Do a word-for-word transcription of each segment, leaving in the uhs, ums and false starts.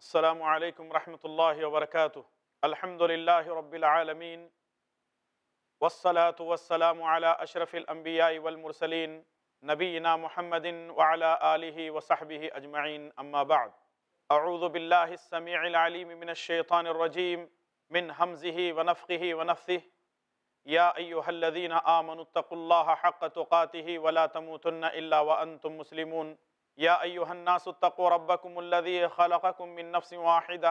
السلام علیکم ورحمۃ اللہ وبرکاتہ۔ الحمد للہ رب العالمین والصلاة والسلام علی اشرف الانبیاء والمرسلین نبینا محمد وعلی آلہ وصحبہ اجمعین، اما بعد۔ اعوذ باللہ السمیع العلیم من الشیطان الرجیم من حمزہ ونفخہ ونفثہ۔ یا ایہا الذین آمنوا اتقوا اللہ حق تقاتہ ولا تموتن الا وانتم مسلمون۔ یا ایہا الناس اتقوا ربکم الذی خلقکم من نفس واحدہ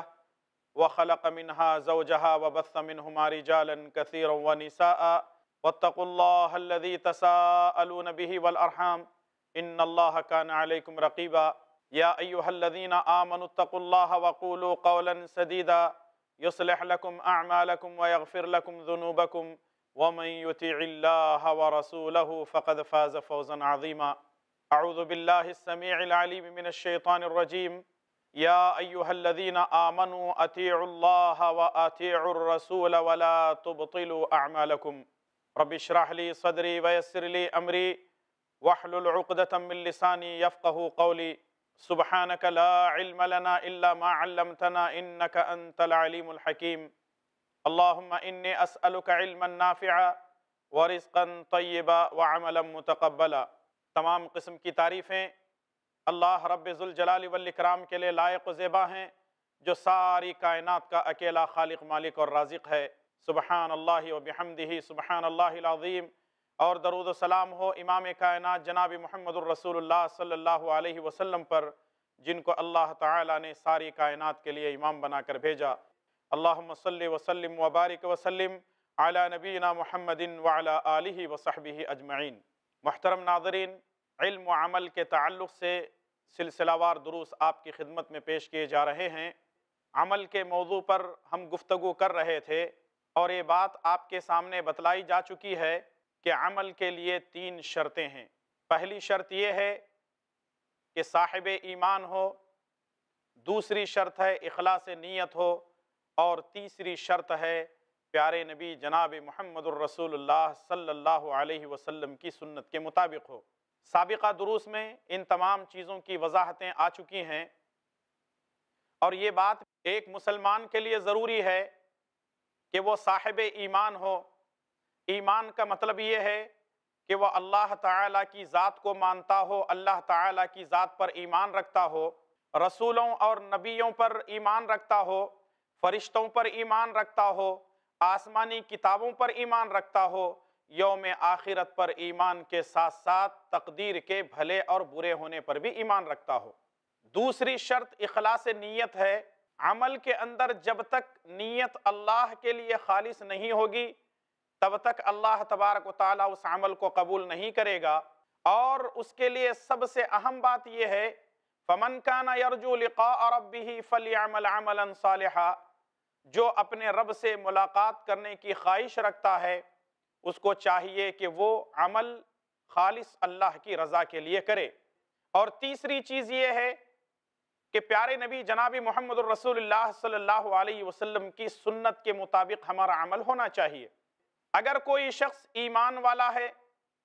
وخلق منها زوجها وبث منہما رجالا کثیرا ونساء واتقوا اللہ الذی تساءلون به والارحام ان اللہ کان علیکم رقیبا۔ یا ایہا الذین آمنوا اتقوا اللہ وقولوا قولا سدیدا یصلح لکم اعمالکم ویغفر لکم ذنوبکم ومن یطع اللہ ورسولہ فقد فاز فوزا عظیما۔ اعوذ باللہ السمیع العلیم من الشیطان الرجیم۔ یا ایہا الذین آمنوا اطیعوا اللہ واطیعوا الرسول ولا تبطلوا اعمالکم۔ رب اشرح لی صدری ویسر لی امری واحلل عقدۃ من لسانی یفقہوا قولی۔ سبحانک لا علم لنا الا ما علمتنا انک انت العلیم الحکیم۔ اللہم انی اسألک علما نافعا ورزقا طیبا وعملا متقبلا۔ تمام قسم کی تعریفیں اللہ رب ذوالجلال والاکرام کے لیے لائق و زیبا ہیں، جو ساری کائنات کا اکیلا خالق، مالک اور رازق ہے۔ سبحان اللہ و بحمدہ سبحان اللہ العظیم۔ اور درود و سلام ہو امام کائنات جناب محمد الرسول اللہ صلی اللہ علیہ وسلم پر، جن کو اللہ تعالیٰ نے ساری کائنات کے لیے امام بنا کر بھیجا۔ اللہم صلی وسلم وبارک وسلم علی نبینا محمد وعلی آلہ وصحبہ اجمعین۔ محترم ناظرین، علم و عمل کے تعلق سے سلسلہ وار دروس آپ کی خدمت میں پیش کیے جا رہے ہیں۔ عمل کے موضوع پر ہم گفتگو کر رہے تھے اور یہ بات آپ کے سامنے بتلائی جا چکی ہے کہ عمل کے لیے تین شرطیں ہیں۔ پہلی شرط یہ ہے کہ صاحب ایمان ہو، دوسری شرط ہے اخلاص نیت ہو، اور تیسری شرط ہے پیارے نبی جناب محمد الرسول اللہ صلی اللہ علیہ وسلم کی سنت کے مطابق ہو۔ سابقہ دروس میں ان تمام چیزوں کی وضاحتیں آ چکی ہیں، اور یہ بات ایک مسلمان کے لیے ضروری ہے کہ وہ صاحب ایمان ہو۔ ایمان کا مطلب یہ ہے کہ وہ اللہ تعالیٰ کی ذات کو مانتا ہو، اللہ تعالیٰ کی ذات پر ایمان رکھتا ہو، رسولوں اور نبیوں پر ایمان رکھتا ہو، فرشتوں پر ایمان رکھتا ہو، آسمانی کتابوں پر ایمان رکھتا ہو، یوم آخرت پر ایمان کے ساتھ ساتھ تقدیر کے بھلے اور برے ہونے پر بھی ایمان رکھتا ہو۔ دوسری شرط اخلاص نیت ہے۔ عمل کے اندر جب تک نیت اللہ کے لیے خالص نہیں ہوگی، تب تک اللہ تبارک و تعالیٰ اس عمل کو قبول نہیں کرے گا۔ اور اس کے لیے سب سے اہم بات یہ ہے، فَمَنْ كَانَ يَرْجُو لِقَاءَ رَبِّهِ فَلْيَعْمَلْ عَمَلًا صَالِحًا۔ جو اپنے رب سے ملاقات کرنے کی خواہش رکھتا ہے، اس کو چاہیے کہ وہ عمل خالص اللہ کی رضا کے لیے کرے۔ اور تیسری چیز یہ ہے کہ پیارے نبی جناب محمد الرسول اللہ صلی اللہ علیہ وسلم کی سنت کے مطابق ہمارا عمل ہونا چاہیے۔ اگر کوئی شخص ایمان والا ہے،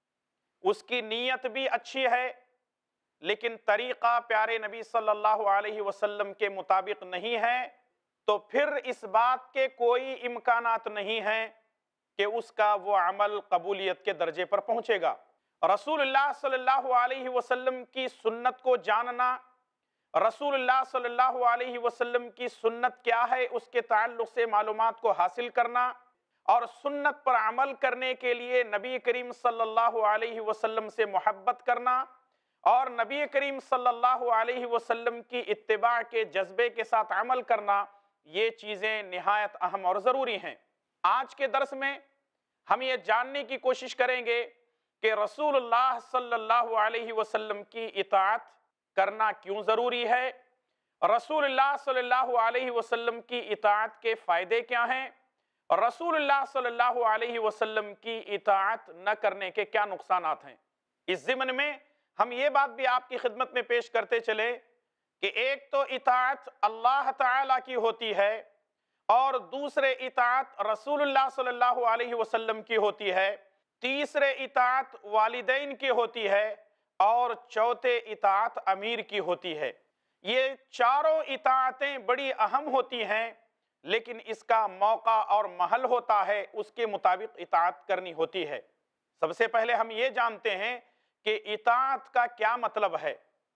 اس کی نیت بھی اچھی ہے، لیکن طریقہ پیارے نبی صلی اللہ علیہ وسلم کے مطابق نہیں ہے، تو پھر اس بات کے کوئی امکانات نہیں ہیں کہ اس کا وہ عمل قبولیت کے درجے پر پہنچے گا۔ رسول اللہ صلی اللہ علیہ وسلم کی سنت کو جاننا، رسول اللہ صلی اللہ علیہ وسلم کی سنت کیا ہے اس کے تعلق سے معلومات کو حاصل کرنا، اور سنت پر عمل کرنے کے لیے نبی کریم صلی اللہ علیہ وسلم سے محبت کرنا، اور نبی کریم صلی اللہ علیہ وسلم کی اتباع کے جذبے کے ساتھ عمل کرنا، یہ چیزیں نہایت اہم اور ضروری ہیں۔ آج کے درس میں ہم یہ جاننے کی کوشش کریں گے کہ رسول اللہ صلی اللہ علیہ وسلم کی اطاعت کرنا کیوں ضروری ہے، رسول اللہ صلی اللہ علیہ وسلم کی اطاعت کے فائدے کیا ہیں، اور رسول اللہ صلی اللہ علیہ وسلم کی اطاعت نہ کرنے کے کیا نقصانات ہیں۔ اس ضمن میں ہم یہ بات بھی آپ کی خدمت میں پیش کرتے چلے کہ ایک تو اطاعت اللہ تعالیٰ کی ہوتی ہے، اور دوسرے اطاعت رسول اللہ صلی اللہ علیہ وسلم کی ہوتی ہے، تیسرے اطاعت والدین کی ہوتی ہے، اور چوتھے اطاعت امیر کی ہوتی ہے۔ یہ چاروں اطاعتیں بڑی اہم ہوتی ہیں، لیکن اس کا موقع اور محل ہوتا ہے، اس کے مطابق اطاعت کرنی ہوتی ہے۔ سب سے پہلے ہم یہ جانتے ہیں کہ اطاعت کا کیا مطلب ہے۔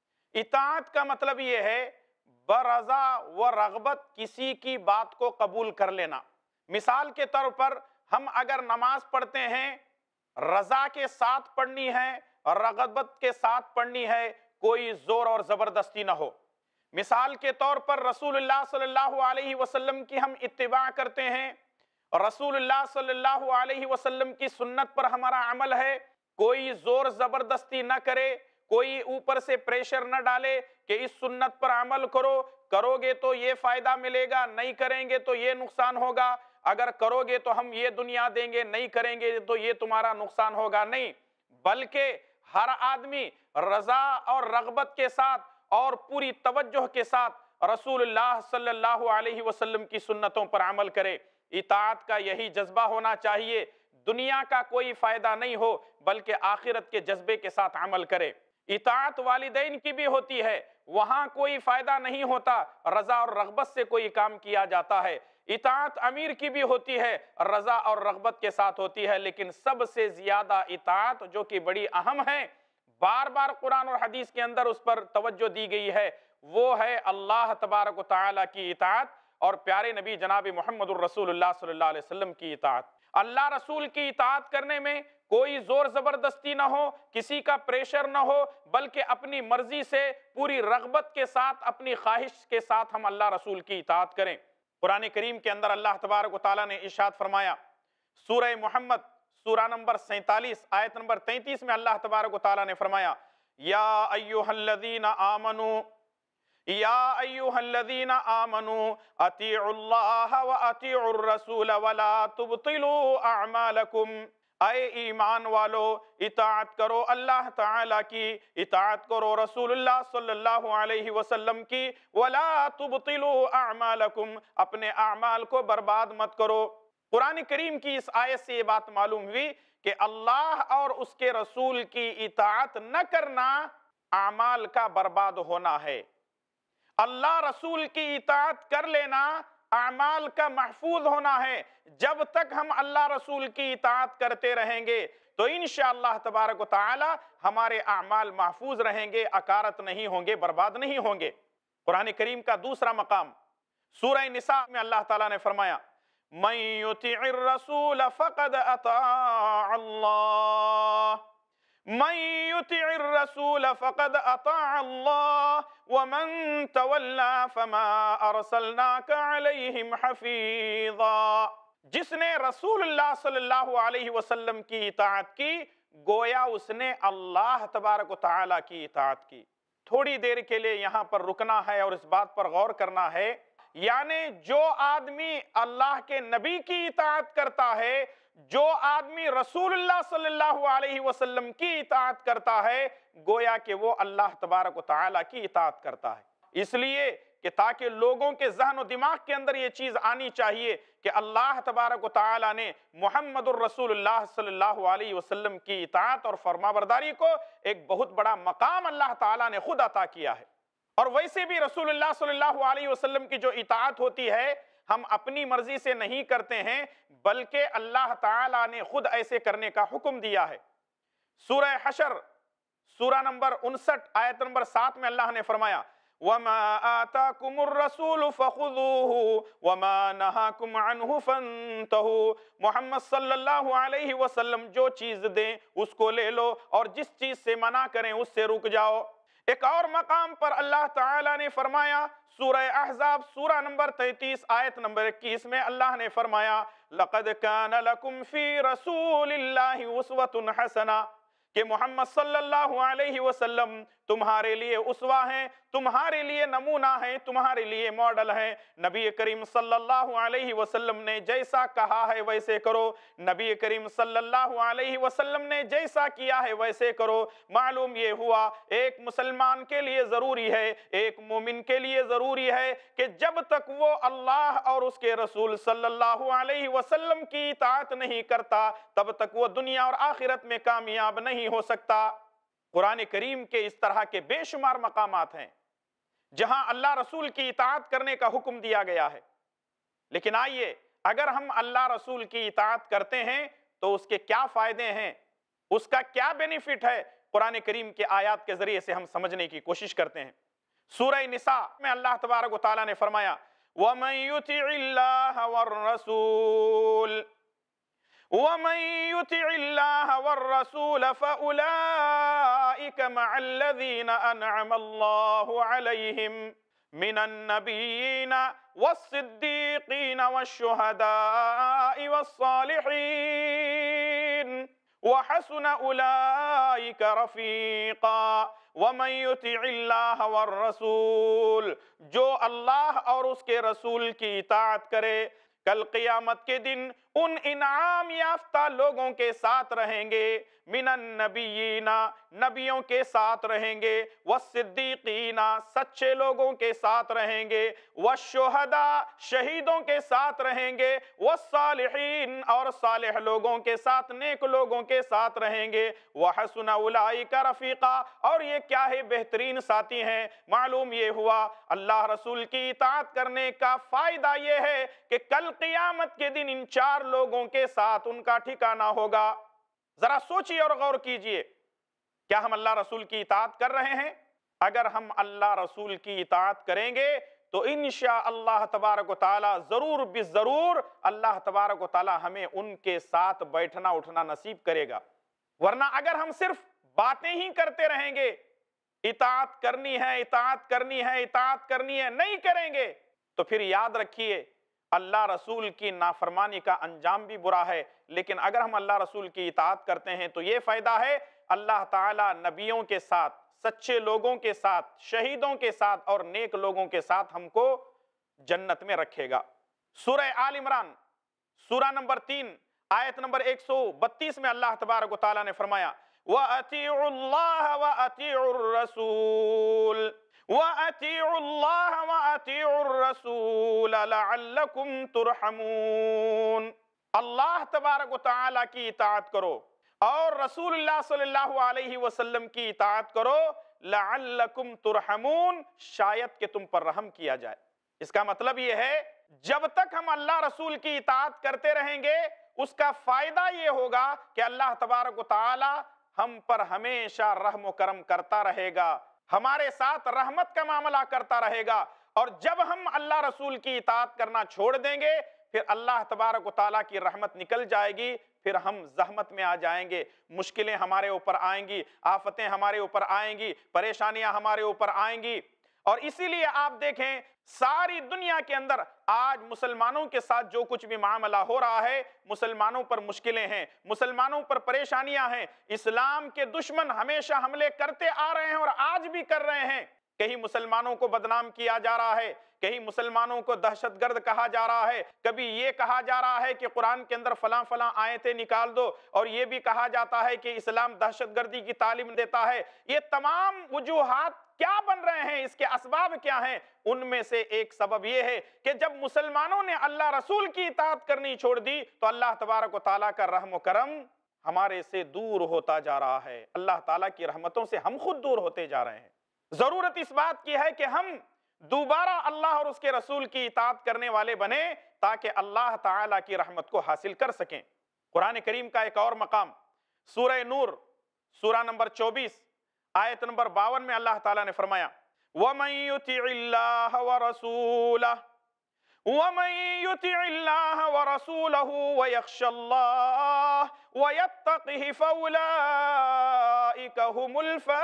اطاعت کا مطلب یہ ہے برضا و رغبت کسی کی بات کو قبول کر لینا۔ مثال کے طور پر ہم اگر نماز پڑھتے ہیں، رضا کے ساتھ پڑھنی ہے، رغبت کے ساتھ پڑھنی ہے، کوئی زور اور زبردستی نہ ہو۔ مثال کے طور پر رسول اللہ صلی اللہ علیہ وسلم کی ہم اتباع کرتے ہیں، رسول اللہ صلی اللہ علیہ وسلم کی سنت پر ہمارا عمل ہے، کوئی زور زبردستی نہ کرے، کوئی اوپر سے پریشر نہ ڈالے کہ اس سنت پر عمل کرو، کرو گے تو یہ فائدہ ملے گا، نہیں کریں گے تو یہ نقصان ہوگا، اگر کرو گے تو ہم یہ دنیا دیں گے، نہیں کریں گے تو یہ تمہارا نقصان ہوگا، نہیں، بلکہ ہر آدمی رضا اور رغبت کے ساتھ اور پوری توجہ کے ساتھ رسول اللہ صلی اللہ علیہ وسلم کی سنتوں پر عمل کرے۔ اطاعت کا یہی جذبہ ہونا چاہیے، دنیا کا کوئی فائدہ نہیں ہو بلکہ آخرت کے جذبے کے ساتھ عمل کرے۔ اطاعت والدین کی بھی ہوتی ہے، وہاں کوئی فائدہ نہیں ہوتا، رضا اور رغبت سے کوئی کام کیا جاتا ہے۔ اطاعت امیر کی بھی ہوتی ہے، رضا اور رغبت کے ساتھ ہوتی ہے، لیکن سب سے زیادہ اطاعت جو کہ بڑی اہم ہے، بار بار قرآن اور حدیث کے اندر اس پر توجہ دی گئی ہے، وہ ہے اللہ تبارک و تعالیٰ کی اطاعت اور پیارے نبی جناب محمد الرسول اللہ صلی اللہ علیہ وسلم کی اطاعت۔ اللہ رسول کی اطاعت کرنے میں کوئی زور زبردستی نہ ہو، کسی کا پریشر نہ ہو، بلکہ اپنی مرضی سے پوری رغبت کے ساتھ، اپنی خواہش کے ساتھ ہم اللہ رسول کی اطاعت کریں۔ قرآن کریم کے اندر اللہ تبارک و تعالیٰ نے ارشاد فرمایا، سورہ محمد سورہ نمبر سینتالیس آیت نمبر تینتیس میں اللہ تبارک و تعالیٰ نے فرمایا، یا ایھا الذین آمنوا یا ایھا الذین آمنوا اطیعوا اللہ واطیعوا الرسول ولا تبطلوا اعمالکم، اے ایمان والو اطاعت کرو اللہ تعالیٰ کی، اطاعت کرو رسول اللہ صلی اللہ علیہ وسلم کی، ولا تبطلوا اعمالکم، اپنے اعمال کو برباد مت کرو۔ قرآن کریم کی اس آیت سے یہ بات معلوم ہوئی کہ اللہ اور اس کے رسول کی اطاعت نہ کرنا اعمال کا برباد ہونا ہے، اللہ رسول کی اطاعت کر لینا اعمال کا محفوظ ہونا ہے۔ جب تک ہم اللہ رسول کی اطاعت کرتے رہیں گے تو انشاءاللہ تبارک و تعالی ہمارے اعمال محفوظ رہیں گے، اکارت نہیں ہوں گے، برباد نہیں ہوں گے۔ قرآن کریم کا دوسرا مقام سورہ نساء میں اللہ تعالیٰ نے فرمایا، من یطع الرسول فقد اطاع اللہ، من یطع الرسول فقد اطاع اللہ ومن تولی فما ارسلناک علیہم حفیظا، جس نے رسول اللہ صلی اللہ علیہ وسلم کی اطاعت کی گویا اس نے اللہ تبارک و تعالیٰ کی اطاعت کی۔ تھوڑی دیر کے لیے یہاں پر رکنا ہے اور اس بات پر غور کرنا ہے، یعنی جو آدمی اللہ کے نبی کی اطاعت کرتا ہے، جو آدمی رسول اللہ صلی اللہ علیہ وسلم کی اطاعت کرتا ہے، گویا کہ وہ اللہ تبارک و تعالیٰ کی اطاعت کرتا ہے۔ اس لیے کہ تاکہ لوگوں کے ذہن و دماغ کے اندر یہ چیز آنی چاہیے کہ اللہ تبارک و تعالیٰ نے محمد الرسول اللہ صلی اللہ علیہ وسلم کی اطاعت اور فرمانبرداری کو ایک بہت بڑا مقام اللہ تعالیٰ نے خود عطا کیا ہے۔ اور ویسے بھی رسول اللہ صلی اللہ علیہ وسلم کی جو اطاعت ہوتی ہے ہم اپنی مرضی سے نہیں کرتے ہیں، بلکہ اللہ تعالیٰ نے خود ایسے کرنے کا حکم دیا ہے۔ سورہ حشر سورہ نمبر انسٹھ آیت نمبر سات میں اللہ نے فرمایا، وَمَا آتَاكُمُ الرَّسُولُ فَخُذُوهُ وَمَا نَهَاكُمْ عَنْهُ فَانْتَهُوا، محمد صلی اللہ علیہ وسلم جو چیز دیں اس کو لے لو اور جس چیز سے منع کریں اس سے رک جاؤ۔ ایک اور مقام پر اللہ تعالیٰ نے فرمایا، سورہ احزاب سورہ نمبر تینتیس آیت نمبر اکیس میں اللہ نے فرمایا، لَقَدْ كَانَ لَكُمْ فِي رَسُولِ اللَّهِ أُسْوَةٌ حَسَنَةٌ، کہ محمد صلی اللہ علیہ وسلم تمہارے لیے اسوہ ہیں، تمہارے لیے نمونہ ہیں، تمہارے لیے ماڈل ہیں۔ نبی کریم صلی اللہ علیہ وسلم نے جیسا کہا ہے ویسے کرو، نبی کریم صلی اللہ علیہ وسلم نے جیسا کیا ہے ویسے کرو۔ معلوم یہ ہوا ایک مسلمان کے لیے ضروری ہے، ایک مومن کے لیے ضروری ہے کہ جب تک وہ اللہ اور اس کے رسول صلی اللہ علیہ وسلم کی اطاعت نہیں کرتا تب تک وہ دنیا اور آخرت میں کامیاب نہیں ہو سکتا۔ قرآن کریم کے اس طرح کے بے شمار مقامات ہیں جہاں اللہ رسول کی اطاعت کرنے کا حکم دیا گیا ہے۔ لیکن آئیے، اگر ہم اللہ رسول کی اطاعت کرتے ہیں تو اس کے کیا فائدے ہیں، اس کا کیا بینیفٹ ہے، قرآن کریم کے آیات کے ذریعے سے ہم سمجھنے کی کوشش کرتے ہیں۔ سورہ نساء میں اللہ تبارک و تعالیٰ نے فرمایا وَمَن يُطِعِ اللَّهَ وَالرَّسُولَ وَمَن يُطِعِ اللَّهَ وَالرَّسُولَ فَأُولَئِكَ مَعَ الَّذِينَ أَنْعَمَ اللَّهُ عَلَيْهِمْ مِنَ النَّبِيِّينَ وَالصِّدِّيقِينَ وَالشُّهَدَاءِ وَالصَّالِحِينَ وَحَسُنَ أُولَئِكَ رَفِيقًا وَمَن يُطِعِ اللَّهَ وَالرَّسُولَ، جو اللہ اور اس کے رسول کی اطاعت کرے کل قیامت کے دن ان انعام یافتہ لوگوں کے ساتھ رہیں گے، من النبیین، نبیوں کے ساتھ رہیں گے، والصدیقین، سچے لوگوں کے ساتھ رہیں گے، والشہداء، شہیدوں کے ساتھ رہیں گے، والصالحین، اور صالح لوگوں کے ساتھ، نیک لوگوں کے ساتھ رہیں گے، وحسن اولئک رفیقا، اور یہ کیا ہے، بہترین ساتھی ہیں۔ معلوم یہ ہوا اللہ رسول کی اطاعت کرنے کا فائدہ یہ ہے کہ کل قیامت کے دن ان چار لوگوں کے ساتھ ان کا ٹھکانہ ہوگا۔ ذرا سوچیے اور غور کیجئے، کیا ہم اللہ رسول کی اطاعت کر رہے ہیں؟ اگر ہم اللہ رسول کی اطاعت کریں گے تو انشاءاللہ تبارک و تعالی ضرور بالضرور اللہ تبارک و تعالی ہمیں ان کے ساتھ بیٹھنا اٹھنا نصیب کرے گا۔ ورنہ اگر ہم صرف باتیں ہی کرتے رہیں گے، اطاعت کرنی ہے، اطاعت کرنی ہے، اطاعت کرنی ہے، نہیں کریں گے، تو پھر یاد رکھیے اللہ رسول کی نافرمانی کا انجام بھی برا ہے۔ لیکن اگر ہم اللہ رسول کی اطاعت کرتے ہیں تو یہ فائدہ ہے، اللہ تعالیٰ نبیوں کے ساتھ، سچے لوگوں کے ساتھ، شہیدوں کے ساتھ اور نیک لوگوں کے ساتھ ہم کو جنت میں رکھے گا۔ سورہ آل عمران سورہ نمبر تین آیت نمبر ایک سو بتیس میں اللہ تبارک و تعالیٰ نے فرمایا وَأَطِيعُوا اللَّهَ وَأَطِيعُوا الرَّسُولَ وَأَطِيعُوا اللَّهَ وَأَطِيعُوا الرَّسُولَ لَعَلَّكُمْ تُرْحَمُونَ، اللہ تبارک و تعالیٰ کی اطاعت کرو اور رسول اللہ صلی اللہ علیہ وسلم کی اطاعت کرو، لَعَلَّكُمْ تُرْحَمُونَ، شاید کہ تم پر رحم کیا جائے۔ اس کا مطلب یہ ہے جب تک ہم اللہ رسول کی اطاعت کرتے رہیں گے اس کا فائدہ یہ ہوگا کہ اللہ تبارک و تعالی ہم پر ہمیشہ رحم و کرم کرتا رہے گا، ہمارے ساتھ رحمت کا معاملہ کرتا رہے گا۔ اور جب ہم اللہ رسول کی اطاعت کرنا چھوڑ دیں گے پھر اللہ تبارک و تعالیٰ کی رحمت نکل جائے گی، پھر ہم زحمت میں آ جائیں گے، مشکلیں ہمارے اوپر آئیں گی، آفتیں ہمارے اوپر آئیں گی، پریشانیاں ہمارے اوپر آئیں گی۔ اور اسی لیے آپ دیکھیں ساری دنیا کے اندر آج مسلمانوں کے ساتھ جو کچھ بھی معاملہ ہو رہا ہے، مسلمانوں پر مشکلیں ہیں، مسلمانوں پر پریشانیاں ہیں، اسلام کے دشمن ہمیشہ حملے کرتے آ رہے ہیں اور آج بھی کر رہے ہیں۔ کہیں مسلمانوں کو بدنام کیا جا رہا ہے، کہیں مسلمانوں کو دہشت گرد کہا جا رہا ہے، کبھی یہ کہا جا رہا ہے کہ قرآن کے اندر فلاں فلاں آیتیں نکال دو، اور یہ بھی کہا جاتا ہے کہ اسلام دہشت گردی کی تعلیم دیتا ہے۔ یہ تمام وجوہات کیا بن رہے ہیں، اس کے اسباب کیا ہیں؟ ان میں سے ایک سبب یہ ہے کہ جب مسلمانوں نے اللہ رسول کی اطاعت کرنی چھوڑ دی تو اللہ تبارک و تعالیٰ کا رحم و کرم ہمارے سے دور ہوتا جا رہا ہے، اللہ تعالیٰ کی رحمتوں سے ہم خود دور ہوتے جا رہے ہیں۔ ضرورت اس بات کی ہے کہ ہم دوبارہ اللہ اور اس کے رسول کی اطاعت کرنے والے بنیں تاکہ اللہ تعالیٰ کی رحمت کو حاصل کر سکیں۔ قرآن کریم کا ایک اور مقام سورہ نور سورہ نمبر چوبیس آیت نمبر باون میں اللہ تعالیٰ نے فرمایا وَمَن يُطِعِ اللَّهَ وَرَسُولَهُ وَمَن يُطِعِ اللَّهَ وَرَسُولَهُ وَيَخْشَ اللَّهَ وَيَتَّقْهِ فَأُولَئِكَ هُمُ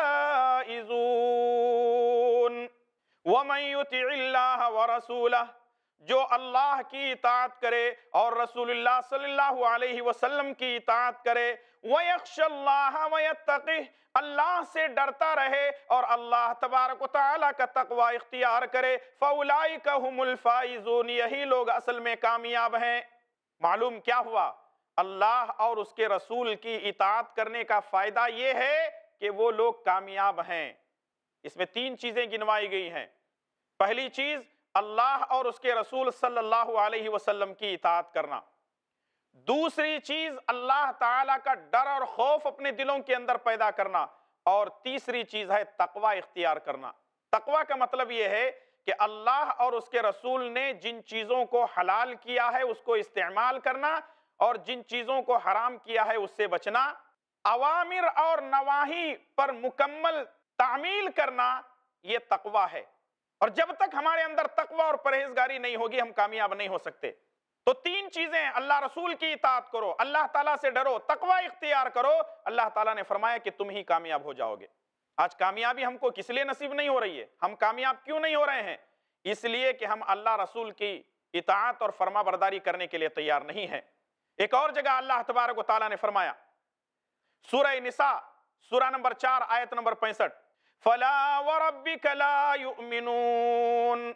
الْفَائِزُونَ۔ وَمَن يُطِعِ اللَّهَ وَرَسُولَهُ، جو اللہ کی اطاعت کرے اور رسول اللہ صلی اللہ علیہ وسلم کی اطاعت کرے، وَيَخْشَ اللَّهَ وَيَتَّقِهِ، اللہ سے ڈرتا رہے اور اللہ تبارک و تعالیٰ کا تقوی اختیار کرے، فَأُولَئِكَ هُمُ الْفَائِزُونَ، یہی لوگ اصل میں کامیاب ہیں۔ معلوم کیا ہوا؟ اللہ اور اس کے رسول کی اطاعت کرنے کا فائدہ یہ ہے کہ وہ لوگ کامیاب ہیں۔ اس میں تین چیزیں گنوائی گئی ہیں۔ پہلی چیز اللہ اور اس کے رسول صلی اللہ علیہ وسلم کی اطاعت کرنا، دوسری چیز اللہ تعالیٰ کا ڈر اور خوف اپنے دلوں کے اندر پیدا کرنا، اور تیسری چیز ہے تقوی اختیار کرنا۔ تقوی کا مطلب یہ ہے کہ اللہ اور اس کے رسول نے جن چیزوں کو حلال کیا ہے اس کو استعمال کرنا، اور جن چیزوں کو حرام کیا ہے اس سے بچنا، اوامر اور نواہی پر مکمل تعمیل کرنا، یہ تقوی ہے۔ اور جب تک ہمارے اندر تقوی اور پرہیزگاری نہیں ہوگی ہم کامیاب نہیں ہو سکتے۔ تو تین چیزیں، اللہ رسول کی اطاعت کرو، اللہ تعالیٰ سے ڈرو، تقوی اختیار کرو، اللہ تعالیٰ نے فرمایا کہ تم ہی کامیاب ہو جاؤ گے۔ آج کامیابی ہم کو کس لیے نصیب نہیں ہو رہی ہے؟ ہم کامیاب کیوں نہیں ہو رہے ہیں؟ اس لیے کہ ہم اللہ رسول کی اطاعت اور فرما برداری کرنے کے لیے تیار نہیں ہیں۔ ایک اور جگہ اللہ تبارک و تعالیٰ نے فرمایا، سورہ نساء سورہ نمبر چار آیت نمبر پینسٹھ، فَلَا وَرَبِّكَ لَا يُؤْمِنُونَ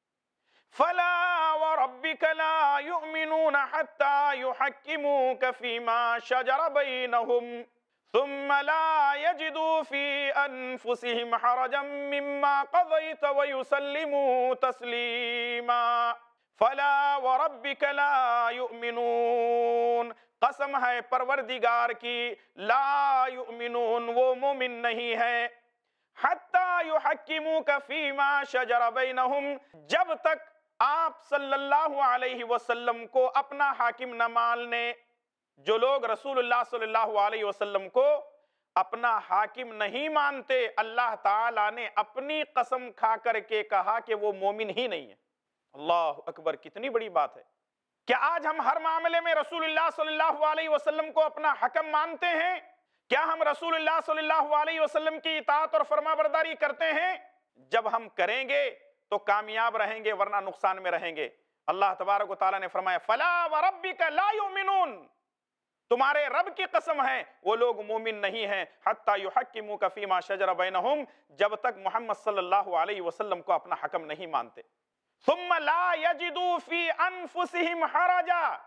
فَلَا وَرَبِّكَ لَا يُؤْمِنُونَ حَتَّى يُحَكِّمُوكَ فِي مَا شَجَرَ بَيْنَهُمْ ثُمَّ لَا يَجِدُوا فِي أَنفُسِهِمْ حَرَجًا مِّمَّا قَضَيْتَ وَيُسَلِّمُوا تَسْلِيمًا فَلَا وَرَبِّكَ لَا يُؤْمِنُونَ، قسم ہے پروردگار کی، لا یؤمنون، وہ مومن نہیں ہے، حَتَّى يُحَكِّمُوكَ فِي مَا شَجَرَ بَيْنَهُمْ، جب تک آپ صلی اللہ علیہ وسلم کو اپنا حاکم نہ مان لیں۔ جو لوگ رسول اللہ صلی اللہ علیہ وسلم کو اپنا حاکم نہیں مانتے، اللہ تعالیٰ نے اپنی قسم کھا کر کے کہا کہ وہ مومن ہی نہیں ہے۔ اللہ اکبر، کتنی بڑی بات ہے۔ کیا آج ہم ہر معاملے میں رسول اللہ صلی اللہ علیہ وسلم کو اپنا حکم مانتے ہیں؟ کیا ہم رسول اللہ صلی اللہ علیہ وسلم کی اطاعت اور فرما برداری کرتے ہیں؟ جب ہم کریں گے تو کامیاب رہیں گے، ورنہ نقصان میں رہیں گے۔ اللہ تبارک و تعالیٰ نے فرمایا، فَلَا وَرَبِّكَ لَا يُؤْمِنُونَ، تمہارے رب کی قسم ہے وہ لوگ مومن نہیں ہیں، حَتَّى يُحَكِّمُوكَ فِي مَا شَجَرَ بَيْنَهُمْ، جب تک محمد صلی اللہ علیہ وسلم کو اپنا حکم نہیں مانتے۔ ثُمَّ لَا يَجِدُوا فِي أَنفُسِهِمْ حَرَجًا،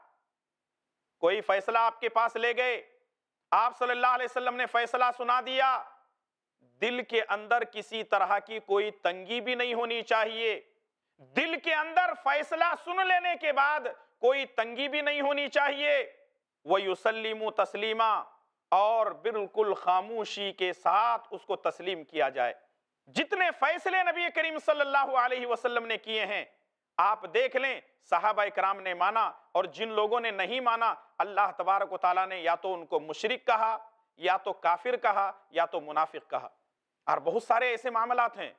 کوئی فیصلہ آپ کے پاس لے گئے، آپ صلی اللہ علیہ وسلم نے فیصلہ سنا دیا، دل کے اندر کسی طرح کی کوئی تنگی بھی نہیں ہونی چاہیے، دل کے اندر فیصلہ سن لینے کے بعد کوئی تنگی بھی نہیں ہونی چاہیے، وَيُسَلِّمُ تَسْلِيمًا، اور بالکل خاموشی کے ساتھ اس کو تسلیم کیا جائے۔ جتنے فیصلے نبی کریم صلی اللہ علیہ وسلم نے کیے ہیں آپ دیکھ لیں، صحابہ کرام نے مانا، اور جن لوگوں نے نہیں مانا اللہ تبارک و تعالیٰ نے یا تو ان کو مشرک کہا، یا تو کافر کہا، یا تو منافق کہا۔ اور بہت سارے ایسے معاملات ہیں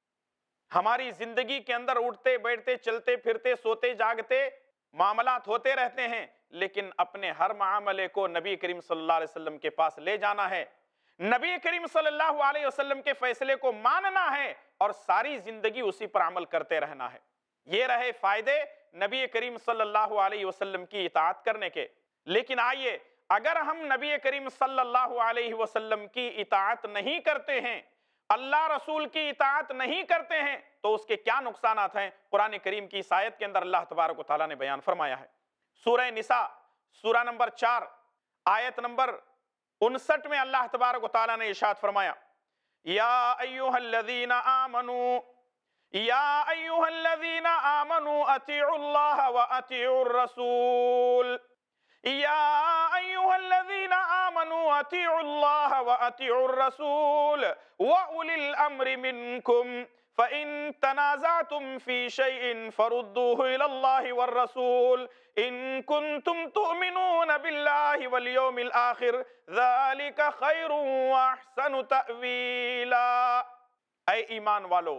ہماری زندگی کے اندر، اٹھتے بیٹھتے چلتے پھرتے سوتے جاگتے معاملات ہوتے رہتے ہیں، لیکن اپنے ہر معاملے کو نبی کریم صلی اللہ علیہ وسلم کے پاس لے جانا ہے، نبی کریم صلی اللہ علیہ وسلم کے فیصلے کو ماننا ہے، اور ساری زندگی اسی پر عمل کرتے رہنا ہے۔ یہ رہے فائدے نبی کریم صلی اللہ علیہ وسلم کی اطاعت کرنے کے۔ لیکن آئیے، اگر ہم نبی کریم صلی اللہ علیہ وسلم کی اطاعت نہیں کرتے ہیں، اللہ رسول کی اطاعت نہیں کرتے ہیں، تو اس کے کیا نقصانات ہیں؟ قرآن کریم کی اس آیت کے اندر اللہ تبارک و تعالیٰ نے بیان فرمایا ہے۔ سورہ نساء سورہ نمبر چار آیت نمبر انسٹھ میں اللہ تبارک و تعالیٰ نے ارشاد فرمایا، یا ایہا الذین آمنوا یا ایہا الذین آمنوا اطیعوا اللہ و اطیعوا الرسول یا ایہا الذین آمنوا اطیعوا اللہ و اطیعوا الرسول وَأُولِي الْأَمْرِ مِنْكُمْ فَإِن تَنَازَعْتُمْ فِي شَيْءٍ فَرُدُّوهُ إِلَى اللَّهِ وَالرَّسُولِ إِن كُنتُمْ تُؤْمِنُونَ بِاللَّهِ وَالْيَوْمِ الْآخِرِ ذَلِكَ خَيْرٌ وَأَحْسَنُ تَأْوِيلًا۔ اے ایمان والو،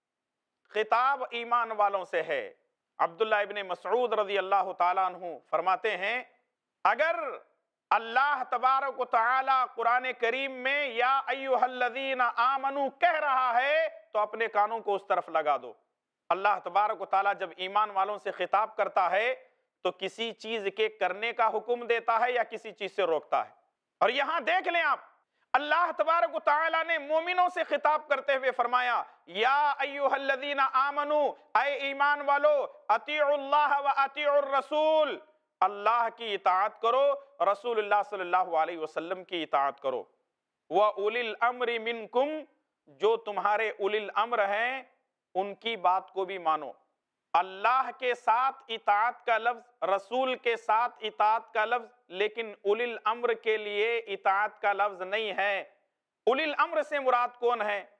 خطاب ایمان والوں سے ہے۔ عبداللہ ابن مسعود رضی اللہ تعالیٰ عنہ فرماتے ہیں، اگر اللہ تبارک و تعالی قرآن کریم میں یا ایہا الذین آمنو کہہ رہا ہے تو اپنے کانوں کو اس طرف لگا دو۔ اللہ تبارک و تعالی جب ایمان والوں سے خطاب کرتا ہے تو کسی چیز کے کرنے کا حکم دیتا ہے یا کسی چیز سے روکتا ہے۔ اور یہاں دیکھ لیں آپ، اللہ تبارک و تعالی نے مومنوں سے خطاب کرتے ہوئے فرمایا، یا ایہا الذین آمنو، اے ایمان والو، اطیعوا اللہ و اطیعوا الرسول، اللہ کی اطاعت کرو، رسول اللہ صلی اللہ علیہ وسلم کی اطاعت کرو۔ وَأُولِي الْأَمْرِ مِنْكُمْ، جو تمہارے اولی الامر ہیں ان کی بات کو بھی مانو۔ اللہ کے ساتھ اطاعت کا لفظ، رسول کے ساتھ اطاعت کا لفظ، لیکن اولی الامر کے لیے اطاعت کا لفظ نہیں ہے۔ اولی الامر سے مراد کون ہے؟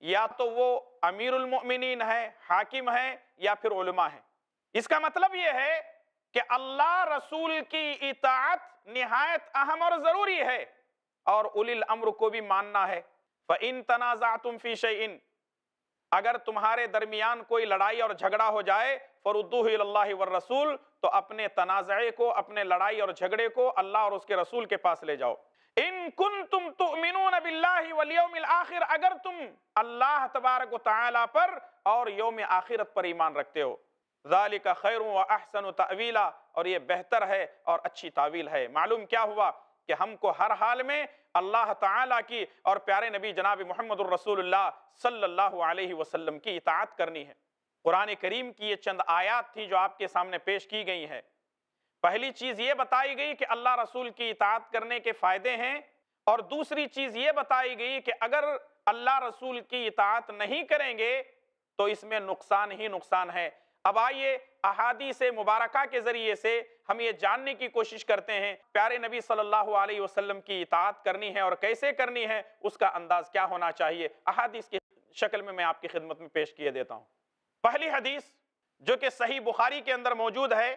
یا تو وہ امیر المؤمنین ہے، حاکم ہے، یا پھر علماء ہیں۔ اس کا مطلب یہ ہے کہ اللہ رسول کی اطاعت نہایت اہم اور ضروری ہے، اور اولی الامر کو بھی ماننا ہے۔ فَإِن تَنَازَعْتُمْ فِي شَيْءٍ، اگر تمہارے درمیان کوئی لڑائی اور جھگڑا ہو جائے، فَرُدُّوهُ إِلَى اللَّهِ وَالرَّسُولِ، تو اپنے تنازعے کو، اپنے لڑائی اور جھگڑے کو اللہ اور اس کے رسول کے پاس لے جاؤ۔ ان کنتم تؤمنون باللہ والیوم الآخر، اگر تم اللہ تبارک و تعالیٰ پر اور یوم آخرت پر ایمان رکھتے ہو۔ ذالک خیر و احسن تأویلا، اور یہ بہتر ہے اور اچھی تعویل ہے۔ معلوم کیا ہوا کہ ہم کو ہر حال میں اللہ تعالیٰ کی اور پیارے نبی جناب محمد الرسول اللہ صلی اللہ علیہ وسلم کی اطاعت کرنی ہے۔ قرآن کریم کی یہ چند آیات تھی جو آپ کے سامنے پیش کی گئی ہیں۔ پہلی چیز یہ بتائی گئی کہ اللہ رسول کی اطاعت کرنے کے فائدے ہیں، اور دوسری چیز یہ بتائی گئی کہ اگر اللہ رسول کی اطاعت نہیں کریں گے تو اس میں نقصان ہی نقصان ہے۔ اب آئیے احادیث مبارکہ کے ذریعے سے ہم یہ جاننے کی کوشش کرتے ہیں پیارے نبی صلی اللہ علیہ وسلم کی اطاعت کرنی ہے اور کیسے کرنی ہے، اس کا انداز کیا ہونا چاہیے۔ احادیث کی شکل میں میں آپ کی خدمت میں پیش کیے دیتا ہوں۔ پہلی حدیث جو کہ صحیح بخاری کے اندر موجود ہے،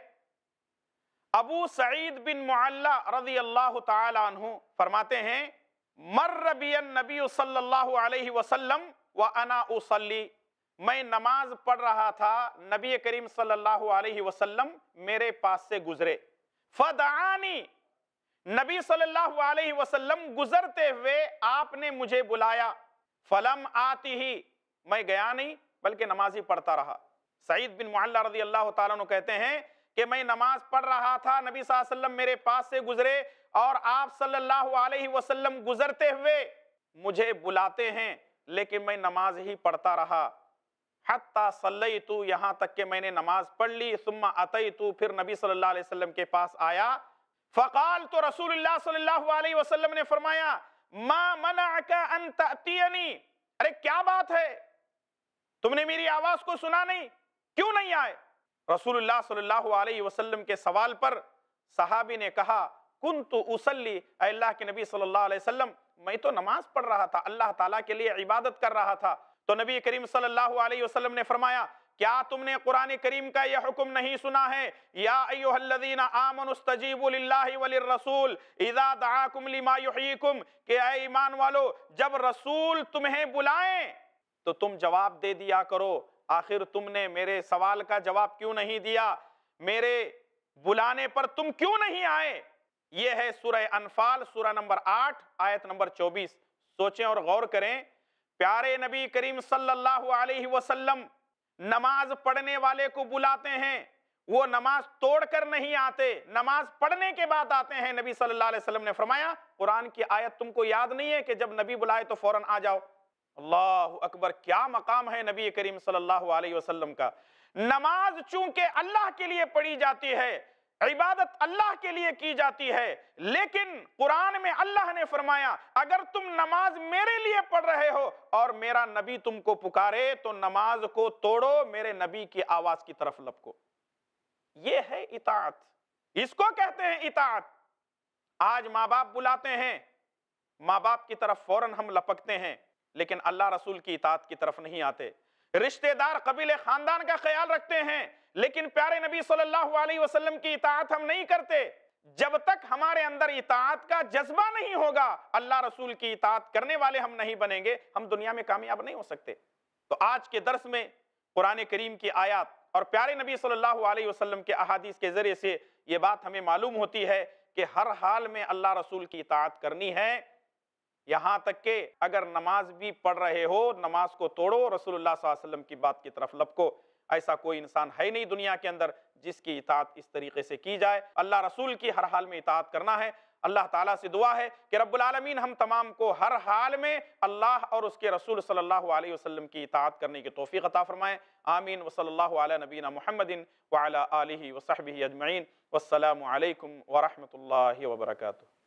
ابو سعید بن معلہ رضی اللہ تعالی عنہ فرماتے ہیں، مر بی النبی صلی اللہ علیہ وسلم وانا اصلی، میں نماز پڑھ رہا تھا، نبی کریم صلی اللہ علیہ وسلم میرے پاس سے گزرے، فدعانی، نبی صلی اللہ علیہ وسلم گزرتے ہوئے آپ نے مجھے بلایا، فلم آتی ہی، میں گیا نہیں بلکہ نماز ہی پڑھتا رہا۔ سعید بن معلہ رضی اللہ تعالیٰ عنہ کہتے ہیں کہ میں نماز پڑھ رہا تھا، نبی صلی اللہ علیہ وسلم میرے پاس سے گزرے، اور آپ صلی اللہ علیہ وسلم گزرتے ہوئے مجھے بلاتے ہیں، لیکن میں نماز ہی پڑھتا رہا، حتی صلیتو، یہاں تک کہ میں نے نماز پڑھ لی، ثم اتیتو، پھر نبی صلی اللہ علیہ وسلم کے پاس آیا، فقال، تو رسول اللہ صلی اللہ علیہ وسلم نے فرمایا، ما منعک ان تأتینی، ارے کیا بات ہے، تم نے میری آواز کو سنا نہیں، کیوں نہیں آئے؟ رسول اللہ صلی اللہ علیہ وسلم کے سوال پر صحابی نے کہا، کنت اصلی، اے اللہ کے نبی صلی اللہ علیہ وسلم، میں تو نماز پڑھ رہا تھا، اللہ تعالیٰ کے لیے عبادت کر رہا تھا۔ تو نبی کریم صلی اللہ علیہ وسلم نے فرمایا، کیا تم نے قرآن کریم کا یہ حکم نہیں سنا ہے، یا ایھا الذین آمنوا استجیبوا للہ وللرسول اذا دعاکم لما یحییکم، کہ اے ایمان والو جب رسول تمہیں بلائیں تو تم جواب دے دیا کرو۔ آخر تم نے میرے سوال کا جواب کیوں نہیں دیا، میرے بلانے پر تم کیوں نہیں آئے؟ یہ ہے سورہ انفال، سورہ نمبر آٹھ، آیت نمبر چوبیس۔ سوچیں اور غور کریں، پیارے نبی کریم صلی اللہ علیہ وسلم نماز پڑھنے والے کو بلاتے ہیں، وہ نماز توڑ کر نہیں آتے، نماز پڑھنے کے بعد آتے ہیں۔ نبی صلی اللہ علیہ وسلم نے فرمایا، قرآن کی آیت تم کو یاد نہیں ہے کہ جب نبی بلائے تو فوراً آ جاؤ؟ اللہ اکبر، کیا مقام ہے نبی کریم صلی اللہ علیہ وسلم کا۔ نماز چونکہ اللہ کے لیے پڑھی جاتی ہے، عبادت اللہ کے لیے کی جاتی ہے، لیکن قرآن میں اللہ نے فرمایا اگر تم نماز میرے لیے پڑھ رہے ہو اور میرا نبی تم کو پکارے تو نماز کو توڑو، میرے نبی کی آواز کی طرف لپکو۔ یہ ہے اطاعت، اس کو کہتے ہیں اطاعت۔ آج ماں باپ بلاتے ہیں، ماں باپ کی طرف فوراً ہم لپکتے ہیں، لیکن اللہ رسول کی اطاعت کی طرف نہیں آتے۔ رشتہ دار قبیلے خاندان کا خیال رکھتے ہیں، لیکن پیارے نبی صلی اللہ علیہ وسلم کی اطاعت ہم نہیں کرتے۔ جب تک ہمارے اندر اطاعت کا جذبہ نہیں ہوگا، اللہ رسول کی اطاعت کرنے والے ہم نہیں بنیں گے، ہم دنیا میں کامیاب نہیں ہو سکتے۔ تو آج کے درس میں قرآن کریم کی آیات اور پیارے نبی صلی اللہ علیہ وسلم کے احادیث کے ذریعے سے یہ بات ہمیں معلوم ہوتی ہے کہ ہر حال میں اللہ رسول کی اطاعت کرنی ہے، یہاں تک کہ اگر نماز بھی پڑھ رہے ہو نماز کو توڑو، رسول اللہ صلی اللہ علیہ وسلم کی بات کی طرف لپکو۔ ایسا کوئی انسان ہے نہیں دنیا کے اندر جس کی اطاعت اس طریقے سے کی جائے۔ اللہ رسول کی ہر حال میں اطاعت کرنا ہے۔ اللہ تعالیٰ سے دعا ہے کہ رب العالمین ہم تمام کو ہر حال میں اللہ اور اس کے رسول صلی اللہ علیہ وسلم کی اطاعت کرنے کی توفیق عطا فرمائے۔ آمین۔ وصلی اللہ علی نبینا محمد وعلی آلہ وصحبہ اجمعین۔ والسلام علیکم ورحمۃ اللہ وبرکاتہ۔